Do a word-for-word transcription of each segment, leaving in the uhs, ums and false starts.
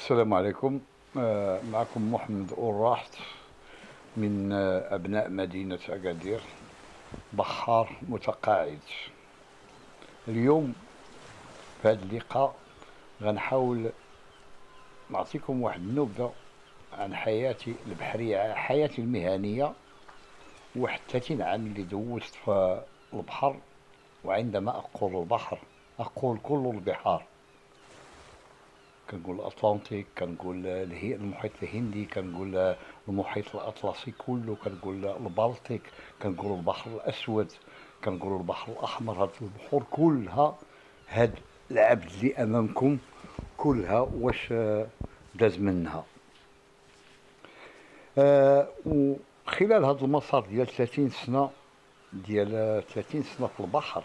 السلام عليكم. آه، معكم محمد أوراحت من آه، أبناء مدينة أكادير، بحار متقاعد. اليوم في هذا اللقاء غنحاول نعطيكم واحد النبذة عن حياتي البحرية، حياتي المهنية، واحد ثلاثين عام اللي دوزت في البحر. وعندما أقول البحر أقول كل البحار، كنقول الأطلنطيك، كنقول الهي- المحيط الهندي، كنقول المحيط الأطلسي كله، كنقول البلطيك، كنقول البحر الأسود، كنقول البحر الأحمر. هاد البحور كلها، هاد العبد اللي أمامكم كلها واش آه، داز منها. آه وخلال هذا المسار ديال ثلاثين سنة، ديال ثلاثين سنة في البحر،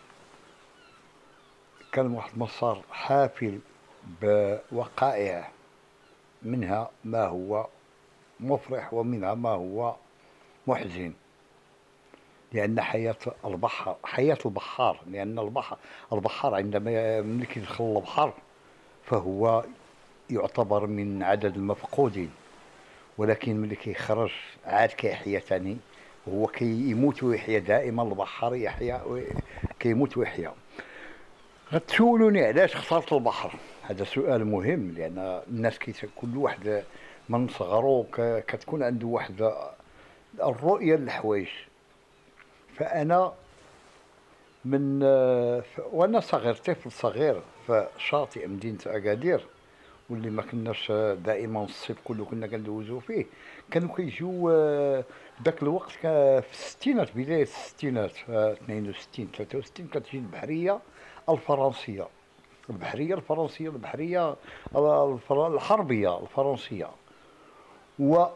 كان واحد المسار حافل بوقائع، منها ما هو مفرح ومنها ما هو محزن. لأن حياة البحر حياة البحار، لأن البحر البحار عندما ملي كيدخل البحر فهو يعتبر من عدد المفقودين، ولكن ملي كيخرج عاد كيحيا ثاني. هو كيموت ويحيا دائما، البحر يحيا و- كيموت ويحيا. غتسولوني علاش اخترت البحر؟ هذا سؤال مهم، لأن الناس كيت كل واحد من صغرو ك- كتكون عنده واحد الرؤية للحوايج. فأنا من آه، ف- وأنا صغير، طفل صغير في شاطئ مدينة أكادير، واللي ما كناش آه، دائما الصيف كله كنا كندوزو فيه. كانوا كيجيو آه، ذاك الوقت كا- في الستينات، بداية الستينات، آه، اثنين وستين ثلاثة وستين، كتجي البحرية الفرنسية، البحرية الفرنسية البحرية الفر- الحربية الفرنسية. وهاد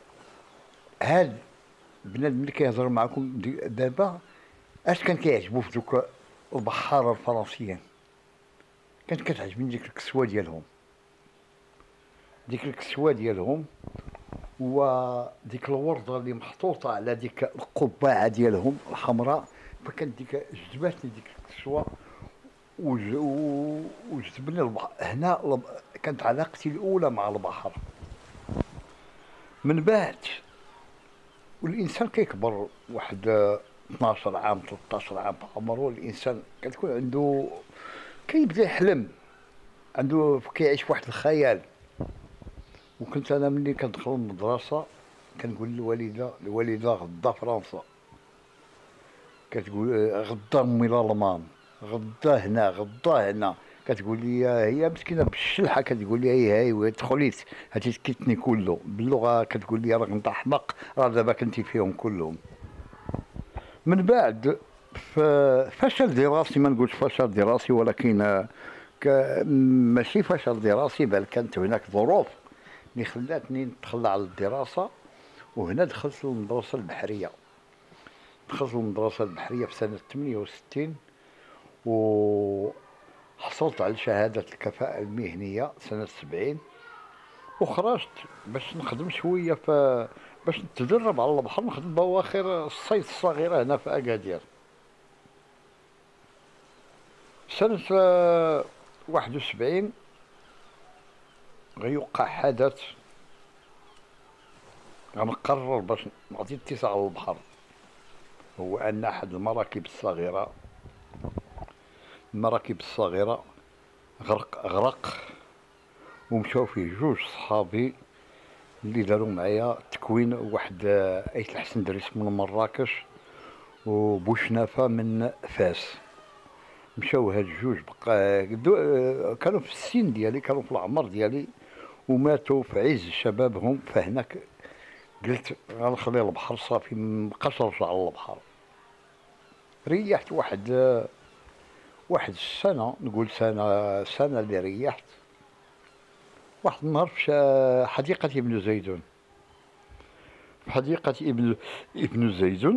بنادم اللي كيهضر معكم دي- دابا، اش كان كيعجبو في دوك البحارة الفرنسيين؟ كانت كتعجبني ديك الكسوة ديالهم، ديك الكسوة ديالهم وديك الوردة اللي محطوطة على ديك القبعة ديالهم الحمراء. فكانت ديك جذباتني ديك الكسوة، وج- و- وجذبني البحر. هنا الب- كانت علاقتي الأولى مع البحر. من بعد والإنسان كيكبر، واحد آه، اثناش عام ثلاثة عشر عام في عمره، الإنسان كتكون عنده كيبدا يحلم، عنده كيعيش في واحد الخيال. وكنت انا ملي كندخل المدرسه كنقول للوالده، الوالده غدا فرنسا، كتقول آه، غدا امي الالمان، غدا هنا غدا هنا. كتقول لي هي مسكينه بالشلحه، كتقول لي هي هاي ودخليت هاتي سكتني كله باللغه، كتقول لي راك انت احمق، راه دابا كنتي فيهم كلهم. من بعد ف- فشل دراسي، ما نقولش فشل دراسي، ولكن آه، ك- ماشي فشل دراسي، بل كانت هناك ظروف اللي خلاتني نتخلى على الدراسة. وهنا دخلت المدرسة البحرية، دخلت المدرسة البحرية في سنة ثمانية وستين، وحصلت على شهادة الكفاءة المهنية سنة سبعين. وخرجت باش نخدم شوية في، باش نتدرب على البحر، نخدم بواخر الصيد الصغيرة هنا في أكادير. سنة آه، واحد وسبعين غيوقع حدث، غنقرر باش نعطي اتساع على البحر. هو أن أحد المراكب الصغيرة المراكب الصغيرة غرق غرق ومشاو فيه جوج صحابي اللي داروا معايا تكوين، واحد آه، ايت الحسن دريس من مراكش، وبوشنافة من فاس. مشاو هاد الجوج بقى دو- آه، كانوا في السن ديالي، كانوا في العمر ديالي، وماتوا في عز شبابهم. فهناك قلت غنخلي البحر صافي، مبقاش نرجع للبحر. ريحت واحد آه، واحد السنة، نقول سنة سنة اللي ريحت. واحد النهار في شا- حديقة ابن زيدون، في حديقة ابن ابن زيدون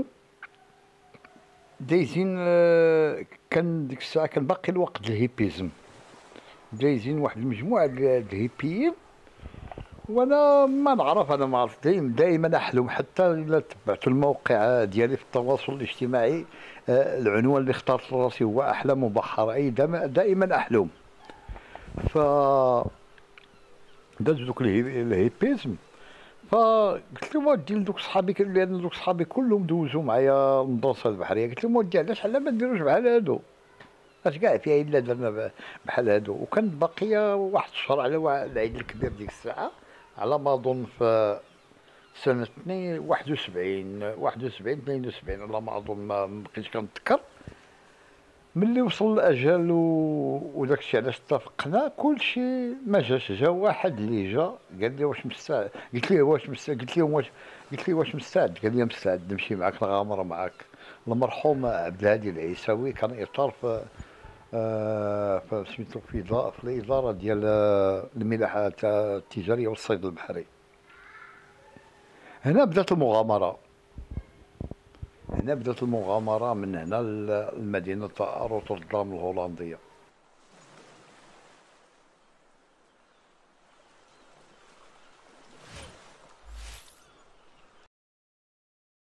دايزين آه، كان ديك الساعة كان باقي الوقت الهيبيزم، دايزين واحد المجموعة ديال الهيبيين. وانا ما نعرف، انا ما عرفت، دايما دائما احلم، حتى الا تبعت الموقع ديالي في التواصل الاجتماعي، آه، العنوان اللي اخترت لراسي هو احلام بحر، اي دائما دائما احلم. ف داز دوك الهي- الهيبيزم. فقلت لهم ودي لدوك صحابي كل- لان دوك صحابي كلهم دوزوا معايا المدرسه البحريه. قلت لهم ودي علاش حنا ما نديروش بحال هادو، اش كاع فيها الا درنا ب- بحال هادو. وكان باقيه واحد الشهر على وا- العيد الكبير ديك الساعه، على ما اظن في سنه اثنين واحد وسبعين واحد وسبعين اثنين وسبعين على ما اظن، ما ما بقيتش كنتذكر. ملي وصل الاجل و... وداك الشيء علاش اتفقنا كلشي ما جاش. جا واحد اللي جا قال لي واش مستعد، قلت ليه واش مستعد، قلت لهم واش، قلت ليه واش مستعد، قال لي مستعد نمشي معاك نغامر معاك. المرحوم عبد الهادي العيساوي كان اطار في آه في سميتو في إدارة- في الاداره ديال آه، الملاحه التجاريه والصيد البحري. هنا بدات المغامره، هنا بدات المغامره من هنا ل- لمدينه روتردام الهولنديه.